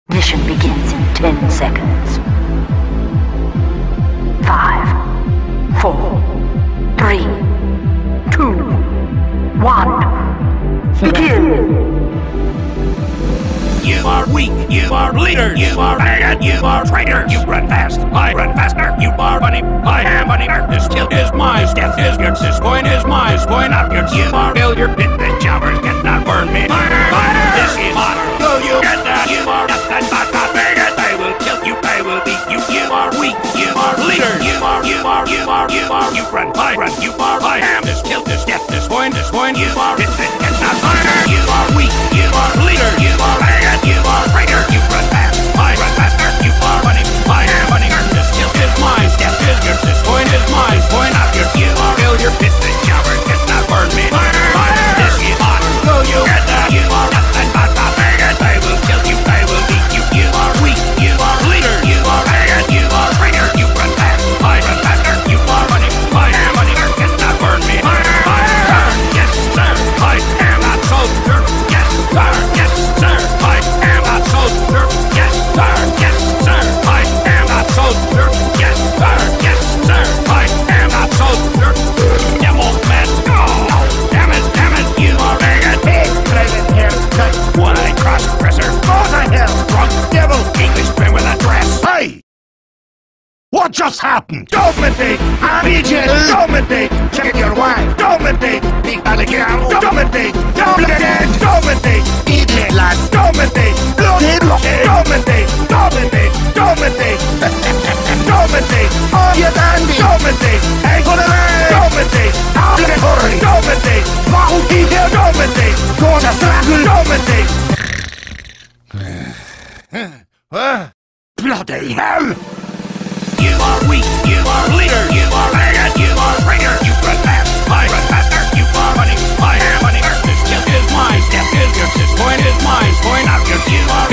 Mission begins in 10 seconds. 5, 4, 3, 2, 1. Begin! You are weak, you are leader, you are bad, you are traitor. You run fast, I run faster. You are funny, I am funnier. This kill is mine, death is yours, this coin is mine, coin not yours. You are failure, bit the jobbers cannot burn me. This is honor, so you get that. You are nothing but a bigot. I will kill you, I will beat you. You are weak, you are leader, you run, I run, you are, I am. This kill, this death, this coin, you are bit that cannot burn. You are weak, you are leader, you are bad. You are traitor, you run fast, I run faster. You are funny, I am funnier. This kill is mine, death is yours, this coin is mine, coin not yours. You are failure, bit the jobber, cannot burn me. This is honor, so you get that. You are nothing but a bigot. I will kill you, I will beat you. You are weak, you are leader, you are bad, you are traitor. You run fast, I run faster. You are funny, I am funnier, cannot burn me. Yes sir, I am a soldier. Yes sir, yes sir, I am a soldier. Yes sir, yes sir, I am a soldier. Yes sir, yes sir, I am a soldier. Devil man, oh, damn it, you are bigot. Hey, private haircut, One-eyed cross-dresser, go to hell, drunk devil. Englishman with a dress. Hey! What just happened? Dominate! BJ! Dominate! Check your wife! Dominate! Big alligator! Dominate! Dominate! Idiot lad! Dominate! Bloody Dominate! Dominate! Dominate! Dominate! Oh, you dandy! Dominate! Hey, for the man! Dominate! Hurry! Dominate! Wow, he here! Dominate! Gonna struggle! Dominate! Bloody hell! You are weak, you are leader, you are bad, you are traitor. You run fast, I run faster. You are funny, I am funnier. This kill is mine, death is yours, this coin is mine, coin not yours. You are